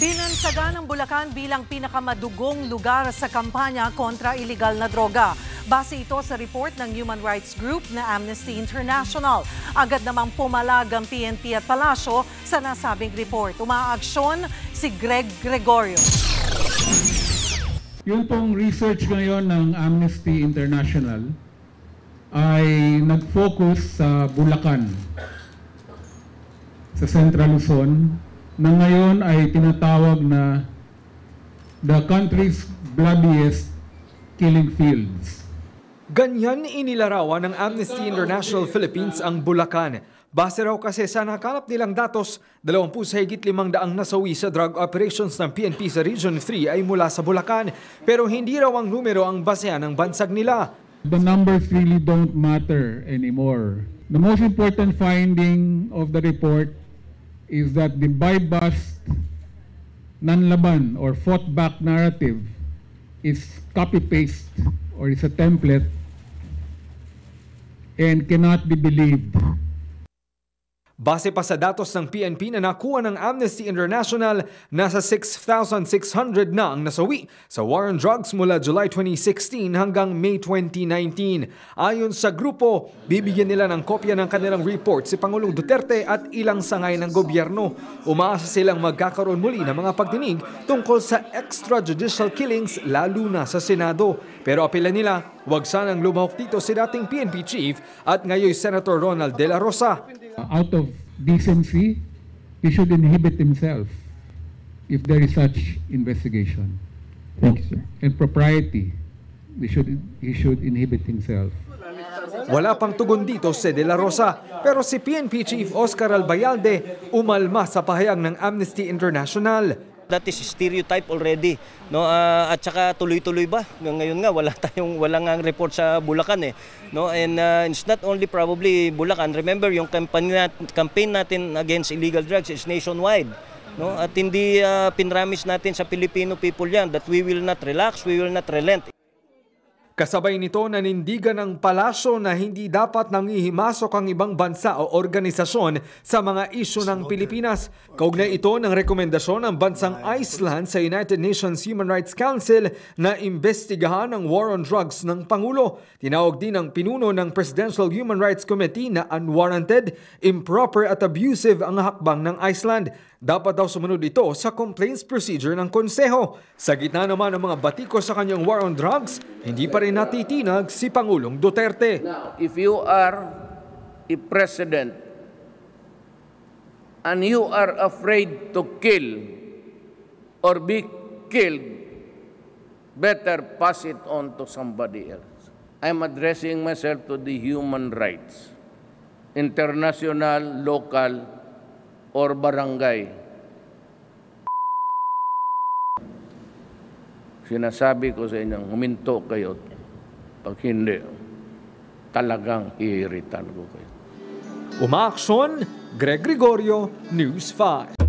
Binansagan ng Bulacan bilang pinakamadugong lugar sa kampanya kontra iligal na droga. Base ito sa report ng human rights group na Amnesty International. Agad namang pumalag ang PNP at Palasyo sa nasabing report. Umaaksyon si Greg Gregorio. Yung pong research ngayon ng Amnesty International ay nag-focus sa Bulacan, sa Central Luzon, na ngayon ay tinatawag na the country's bloodiest killing fields. Ganyan inilarawan ng Amnesty International Philippines ang Bulacan. Base raw kasi sa nakalap nilang datos, 20 sa higit 500 nasawi sa drug operations ng PNP sa Region 3 ay mula sa Bulacan. Pero hindi raw ang numero ang basehan ng bansag nila. The numbers really don't matter anymore. The most important finding of the report is that the buy-bust, nanlaban or fought-back narrative is copy-paste or is a template and cannot be believed. Base pa sa datos ng PNP na nakuha ng Amnesty International, nasa 6,600 na ang nasawi sa war on drugs mula July 2016 hanggang May 2019. Ayon sa grupo, bibigyan nila ng kopya ng kanilang report si Pangulong Duterte at ilang sangay ng gobyerno. Umaasa silang magkakaroon muli ng mga pagdinig tungkol sa extrajudicial killings lalo na sa Senado. Pero apela nila, huwag sanang lumahok dito si dating PNP chief at ngayon Senator Ronald De La Rosa. Out of decency, he should inhibit himself if there is such investigation. Thank you, sir. And propriety, he should inhibit himself. Wala pang tugon dito si De La Rosa, pero si PNP Chief Oscar Albayalde umalma sa pahayag ng Amnesty International. That is stereotype already, no? At saka tuloy-tuloy ba? Ngayon nga wala nga report sa Bulacan no? And it's not only probably Bulacan. Remember yung campaign natin against illegal drugs is nationwide, no? At hindi pinramis natin sa Filipino people yan that we will not relax, we will not relent. Kasabay nito, nanindigan ng Palasyo na hindi dapat nangihimasok ang ibang bansa o organisasyon sa mga isyu ng Pilipinas. Kaugnay ito ng rekomendasyon ng bansang Iceland sa United Nations Human Rights Council na imbestigahan ang war on drugs ng Pangulo. Tinawag din ng pinuno ng Presidential Human Rights Committee na unwarranted, improper at abusive ang hakbang ng Iceland. Dapat daw sumunod ito sa complaints procedure ng Konseho. Sa gitna naman ng mga batiko sa kanyang war on drugs, hindi pa rin natitinag si Pangulong Duterte. Now, if you are a president and you are afraid to kill or be killed, better pass it on to somebody else. I'm addressing myself to the human rights, international, local, or barangay. Sinasabi ko sa inyong huminto kayo. Pag hindi, talagang iiritan ko kayo. Umaaksyon, Greg Gregorio, News 5.